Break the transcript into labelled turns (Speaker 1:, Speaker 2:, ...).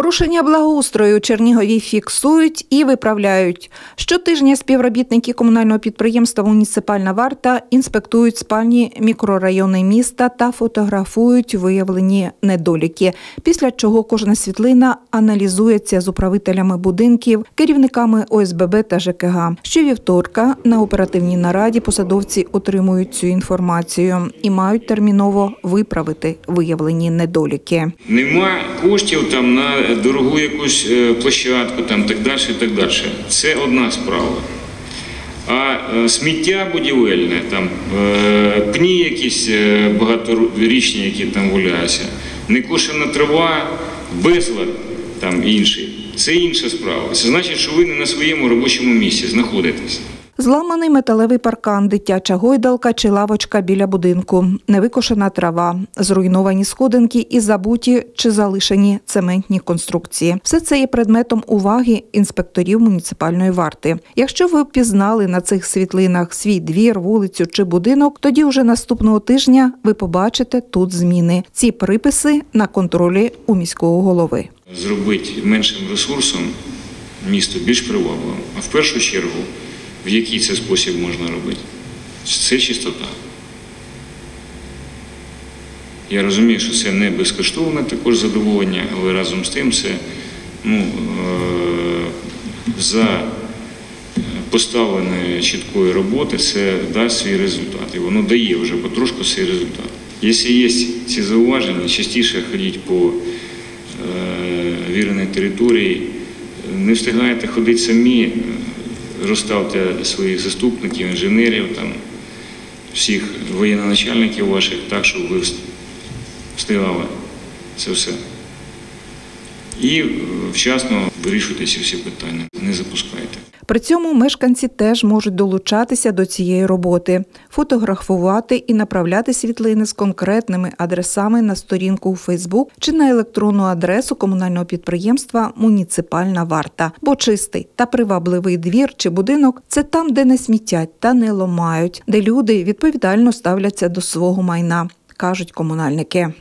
Speaker 1: Порушення благоустрою у Чернігові фіксують і виправляють. Щотижня співробітники комунального підприємства «Муніципальна варта» інспектують спальні мікрорайони міста та фотографують виявлені недоліки. Після чого кожна світлина аналізується з управителями будинків, керівниками ОСББ та ЖКГ. Щовівторка на оперативній нараді посадовці отримують цю інформацію і мають терміново виправити виявлені недоліки.
Speaker 2: Нема коштів там на дорогу якусь площадку, там так далі. Це одна справа. А сміття будівельне, там пні якісь багаторічні, які там гуляються, некошена трава, безлад там інший. Це інша справа. Це значить, що ви не на своєму робочому місці знаходитесь.
Speaker 1: Зламаний металевий паркан, дитяча гойдалка чи лавочка біля будинку, невикошена трава, зруйновані сходинки і забуті чи залишені цементні конструкції. Все це є предметом уваги інспекторів муніципальної варти. Якщо ви впізнали на цих світлинах свій двір, вулицю чи будинок, тоді вже наступного тижня ви побачите тут зміни. Ці приписи на контролі у міського голови.
Speaker 2: Зробити меншим ресурсом місто більш привабливим, а в першу чергу в який це спосіб можна робити? Це чистота. Я розумію, що це не безкоштовне також задоволення, але разом з тим це за поставленої чіткої роботи це дасть свій результат. І воно дає вже потрошку свій результат. Якщо є ці зауваження, частіше ходіть по віреній території, не встигаєте ходити самі, розставте своїх заступників, інженерів, там, всіх воєнноначальників ваших, так, щоб ви встигали це все. І вчасно вирішуйте ці всі питання, не запускайте.
Speaker 1: При цьому мешканці теж можуть долучатися до цієї роботи, фотографувати і направляти світлини з конкретними адресами на сторінку у Фейсбук чи на електронну адресу комунального підприємства «Муніципальна варта». Бо чистий та привабливий двір чи будинок – це там, де не смітять та не ламають, де люди відповідально ставляться до свого майна, кажуть комунальники.